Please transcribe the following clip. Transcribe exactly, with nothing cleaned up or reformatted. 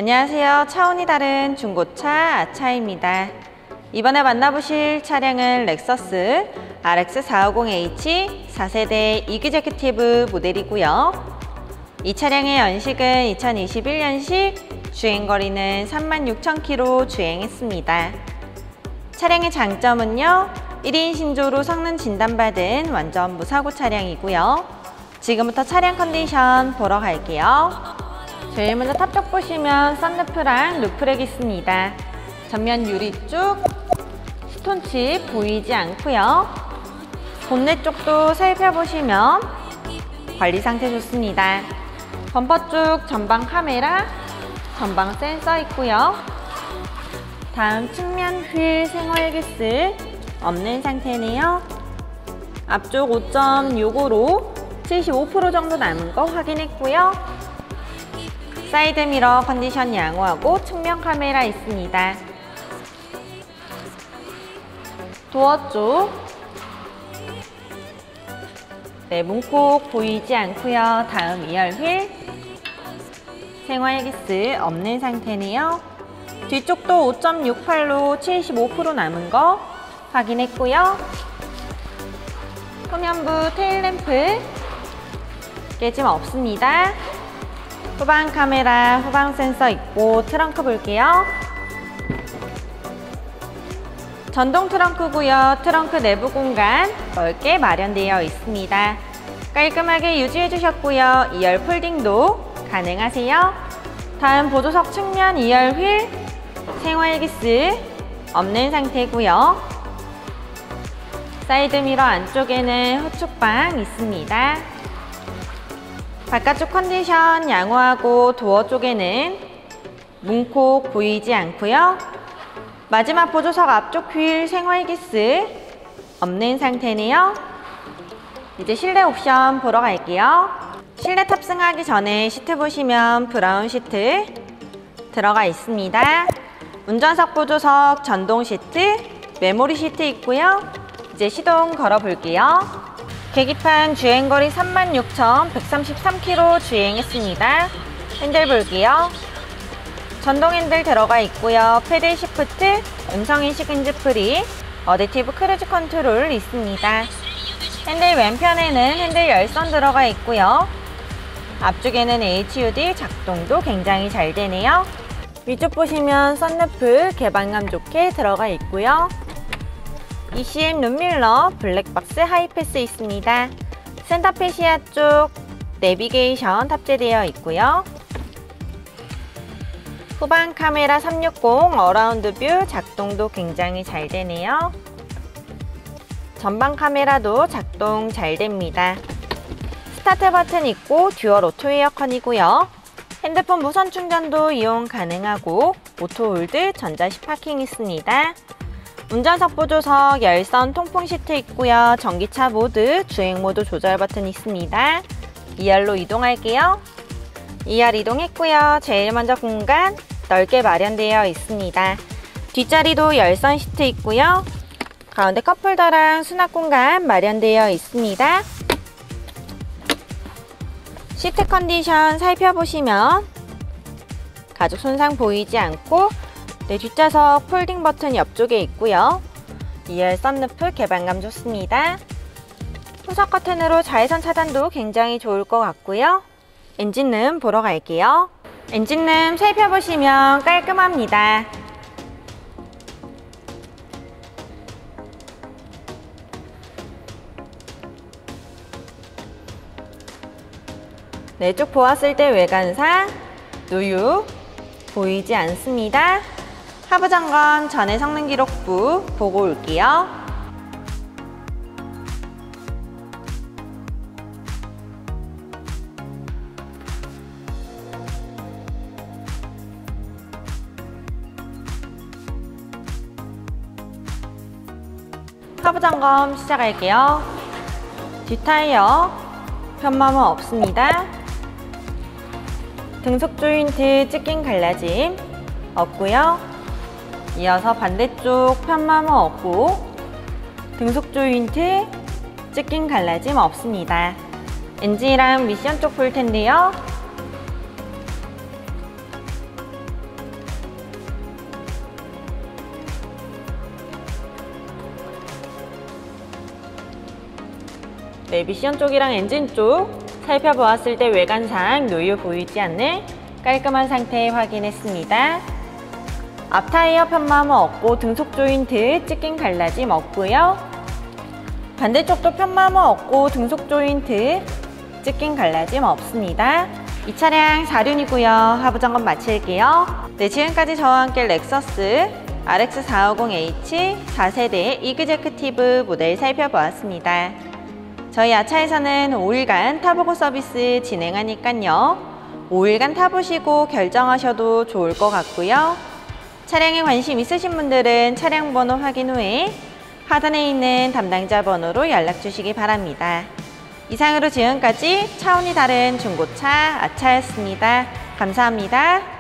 안녕하세요. 차원이 다른 중고차 아차입니다. 이번에 만나보실 차량은 렉서스 알엑스 사백오십 에이치 사 세대 이그제큐티브 모델이고요. 이 차량의 연식은 이천이십일 년식, 주행거리는 삼만 육천 킬로미터 주행했습니다. 차량의 장점은요, 일 인 신조로 성능 진단받은 완전 무사고 차량이고요. 지금부터 차량 컨디션 보러 갈게요. 제일 먼저 탑 쪽 보시면 썬루프랑 루프렉 있습니다. 전면 유리 쪽 스톤칩 보이지 않고요. 본넷 쪽도 살펴보시면 관리 상태 좋습니다. 범퍼 쪽 전방 카메라, 전방 센서 있고요. 다음 측면 휠 생활 기스 없는 상태네요. 앞쪽 오 점 육오로 칠십오 퍼센트 정도 남은 거 확인했고요. 사이드 미러 컨디션 양호하고 측면 카메라 있습니다. 도어 쪽 네, 문콕 보이지 않고요. 다음 이열 휠 생활 기스 없는 상태네요. 뒤쪽도 오 점 육팔로 칠십오 퍼센트 남은 거 확인했고요. 후면부 테일램프 깨짐 없습니다. 후방 카메라, 후방 센서 있고 트렁크 볼게요. 전동 트렁크고요. 트렁크 내부 공간 넓게 마련되어 있습니다. 깔끔하게 유지해 주셨고요. 이열 폴딩도 가능하세요. 다음 보조석 측면 이열 휠 생활 기스 없는 상태고요. 사이드 미러 안쪽에는 후측방 있습니다. 바깥쪽 컨디션 양호하고 도어 쪽에는 문콕 보이지 않고요. 마지막 보조석 앞쪽 휠 생활 기스 없는 상태네요. 이제 실내 옵션 보러 갈게요. 실내 탑승하기 전에 시트 보시면 브라운 시트 들어가 있습니다. 운전석 보조석 전동 시트, 메모리 시트 있고요. 이제 시동 걸어 볼게요. 계기판 주행거리 삼만 육천 백삼십삼 킬로미터 주행했습니다. 핸들 볼게요. 전동 핸들 들어가 있고요. 패들 시프트, 음성인식 핸즈프리, 어댑티브 크루즈 컨트롤 있습니다. 핸들 왼편에는 핸들 열선 들어가 있고요. 앞쪽에는 에이치 유 디 작동도 굉장히 잘 되네요. 위쪽 보시면 썬루프 개방감 좋게 들어가 있고요. 이 씨 엠 룸밀러 블랙박스 하이패스 있습니다. 센터페시아 쪽 내비게이션 탑재되어 있고요. 후방 카메라 삼백육십 어라운드 뷰 작동도 굉장히 잘 되네요. 전방 카메라도 작동 잘 됩니다. 스타트 버튼 있고 듀얼 오토 에어컨이고요. 핸드폰 무선 충전도 이용 가능하고 오토 홀드 전자식 파킹 있습니다. 운전석 보조석 열선 통풍 시트 있고요. 전기차 모드, 주행 모드 조절 버튼 있습니다. 이열로 이동할게요. 이열 이동했고요. 제일 먼저 공간 넓게 마련되어 있습니다. 뒷자리도 열선 시트 있고요. 가운데 컵홀더랑 수납 공간 마련되어 있습니다. 시트 컨디션 살펴보시면 가죽 손상 보이지 않고 네, 뒷좌석 폴딩 버튼 옆쪽에 있고요. 이열 썬루프 개방감 좋습니다. 후석 커튼으로 자외선 차단도 굉장히 좋을 것 같고요. 엔진룸 보러 갈게요. 엔진룸 살펴보시면 깔끔합니다. 네, 쭉 보았을 때 외관상 누유 보이지 않습니다. 하부 점검 전에 성능 기록부 보고 올게요. 하부 점검 시작할게요. 뒷타이어 편마모 없습니다. 등속 조인트 찢긴 갈라짐 없고요. 이어서 반대쪽 편마모 없고 등속 조인트 찢긴 갈라짐 없습니다. 엔진이랑 미션 쪽 볼 텐데요. 네, 미션 쪽이랑 엔진 쪽 살펴보았을 때 외관상 노유 보이지 않는 깔끔한 상태 확인했습니다. 앞타이어 편마모 없고 등속 조인트 찢긴 갈라짐 없고요. 반대쪽도 편마모 없고 등속 조인트 찢긴 갈라짐 없습니다. 이 차량 사륜이고요. 하부 점검 마칠게요. 네, 지금까지 저와 함께 렉서스 알엑스 사오공 에이치 사 세대 이그제크티브 모델 살펴보았습니다. 저희 아차에서는 오 일간 타보고 서비스 진행하니깐요. 오 일간 타보시고 결정하셔도 좋을 것 같고요. 차량에 관심 있으신 분들은 차량 번호 확인 후에 하단에 있는 담당자 번호로 연락 주시기 바랍니다. 이상으로 지금까지 차원이 다른 중고차 아차였습니다. 감사합니다.